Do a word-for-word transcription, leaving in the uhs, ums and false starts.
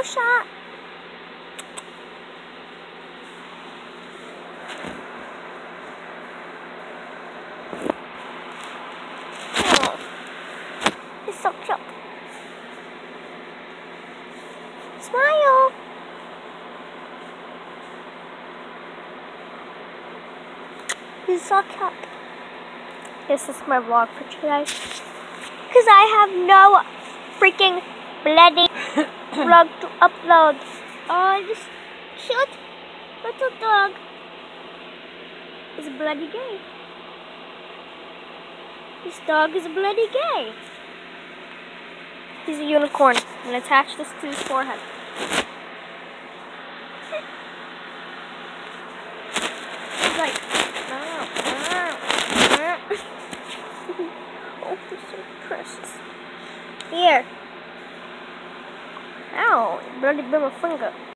no shot. Oh, he's so cute. Smile. He's so cute. This is my vlog for today. Because I have no freaking bloody vlog to upload. Oh, this cute little dog is bloody gay. This dog is bloody gay. He's a unicorn. I'm going to attach this to his forehead. He's like, oh, he's so precious. Here. Ow, bloody bit my finger.